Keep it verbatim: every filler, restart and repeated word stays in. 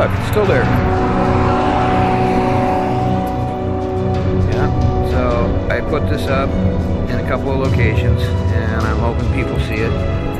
look, it's still there. Yeah, so I put this up in a couple of locations, and I'm hoping people see it.